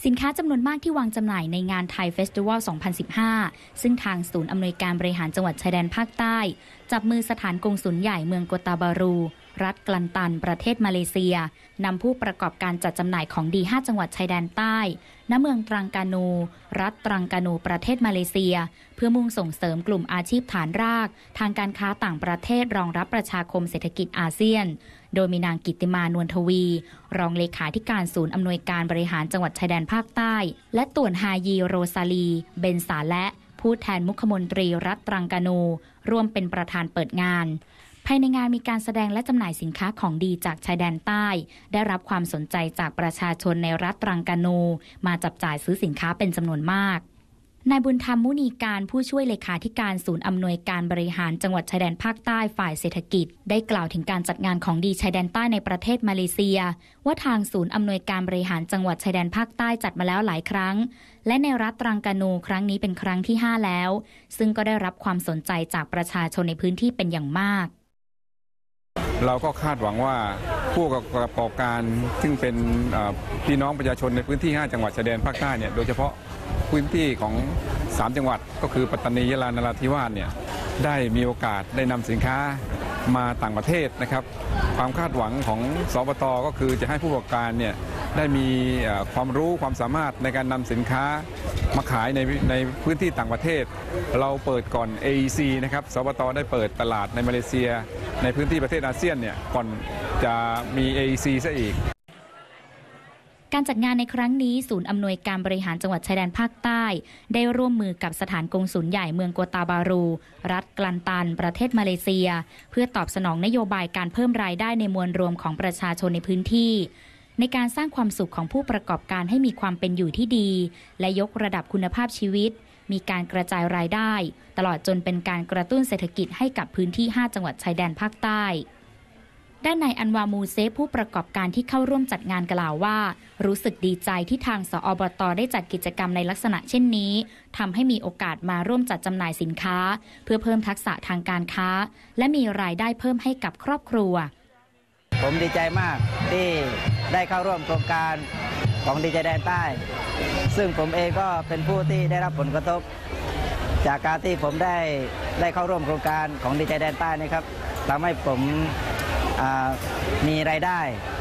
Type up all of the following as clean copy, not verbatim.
สินค้าจำนวนมากที่วางจำหน่ายในงานไทยเฟสติวัล 2015 ซึ่งทางศูนย์อำนวยการบริหารจังหวัดชายแดนภาคใต้จับมือสถานกงสุลใหญ่เมืองโกตาบารูรัฐกลันตันประเทศมาเลเซียนำผู้ประกอบการจัดจำหน่ายของดี 5 จังหวัดชายแดนใต้ณเมืองตรังกานูรัฐตรังกานูประเทศมาเลเซียเพื่อมุ่งส่งเสริมกลุ่มอาชีพฐานรากทางการค้าต่างประเทศรองรับประชาคมเศรษฐกิจอาเซียนโดยมีนางกิตติมานวลทวีรองเลขาธิการศูนย์อำนวยการบริหารจังหวัดชายแดนภาคใต้และต่วนฮายีโรซาลีเบนสาและผู้แทนมุขมนตรีรัฐตรังกานูร่วมเป็นประธานเปิดงานภายในงานมีการแสดงและจำหน่ายสินค้าของดีจากชายแดนใต้ได้รับความสนใจจากประชาชนในรัฐตรังกานูมาจับจ่ายซื้อสินค้าเป็นจำนวนมากนายบุญธรรมมุนีการผู้ช่วยเลขาธิการศูนย์อำนวยการบริหารจังหวัดชายแดนภาคใต้ฝ่ายเศรษฐกิจได้กล่าวถึงการจัดงานของดีชายแดนใต้ในประเทศมาเลเซียว่าทางศูนย์อำนวยการบริหารจังหวัดชายแดนภาคใต้จัดมาแล้วหลายครั้งและในรัฐตรังกานูครั้งนี้เป็นครั้งที่ 5 แล้วซึ่งก็ได้รับความสนใจจากประชาชนในพื้นที่เป็นอย่างมากเราก็คาดหวังว่าผู้ประกอบการซึ่งเป็นพี่น้องประชาชนในพื้นที่ 5 จังหวัดชายแดนภาคใต้เนี่ยโดยเฉพาะพื้นที่ของ 3 จังหวัดก็คือปัตตานียะลานราธิวาสเนี่ยได้มีโอกาสได้นำสินค้ามาต่างประเทศนะครับความคาดหวังของสปต.ก็คือจะให้ผู้ประกอบการเนี่ยได้มีความรู้ความสามารถในการนำสินค้ามาขายในพื้นที่ต่างประเทศเราเปิดก่อน AEC นะครับสปต.ได้เปิดตลาดในมาเลเซียในพื้นที่ประเทศอาเซียนเนี่ยก่อนจะมี AEC ซะอีกการจัดงานในครั้งนี้ศูนย์อำนวยการบริหารจังหวัดชายแดนภาคใต้ได้ร่วมมือกับสถานกงสุลใหญ่เมืองโกตาบารูรัฐกลันตันประเทศมาเลเซียเพื่อตอบสนองนโยบายการเพิ่มรายได้ในมวลรวมของประชาชนในพื้นที่ในการสร้างความสุขของผู้ประกอบการให้มีความเป็นอยู่ที่ดีและยกระดับคุณภาพชีวิตมีการกระจายรายได้ตลอดจนเป็นการกระตุ้นเศรษฐกิจให้กับพื้นที่ 5 จังหวัดชายแดนภาคใต้ด้านนายอันวามูเซฟผู้ประกอบการที่เข้าร่วมจัดงานกล่าวว่ารู้สึกดีใจที่ทางสอบต.ได้จัดกิจกรรมในลักษณะเช่นนี้ทำให้มีโอกาสมาร่วมจัดจำหน่ายสินค้าเพื่อเพิ่มทักษะทางการค้าและมีรายได้เพิ่มให้กับครอบครัวผมดีใจมากที่ได้เข้าร่วมโครงการของดีชายแดนใต้ซึ่งผมเองก็เป็นผู้ที่ได้รับผลกระทบจากการที่ผมได้เข้าร่วมโครงการของดีชายแดนใต้นะครับทำให้ผมมีรายได้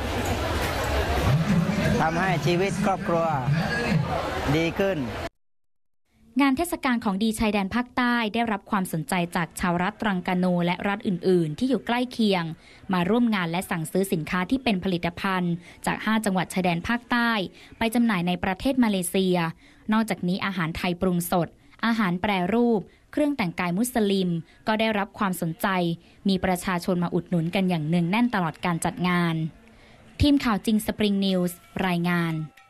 ทำให้ชีวิตครอบครัวดีขึ้นงานเทศกาลของดีชายแดนภาคใต้ได้รับความสนใจจากชาวรัฐตรังกานูและรัฐอื่นๆที่อยู่ใกล้เคียงมาร่วมงานและสั่งซื้อสินค้าที่เป็นผลิตภัณฑ์จาก 5 จังหวัดชายแดนภาคใต้ไปจำหน่ายในประเทศมาเลเซียนอกจากนี้อาหารไทยปรุงสดอาหารแปรรูปเครื่องแต่งกายมุสลิมก็ได้รับความสนใจมีประชาชนมาอุดหนุนกันอย่างเนืองแน่นตลอดการจัดงานทีมข่าวจริงสปริงนิวส์รายงาน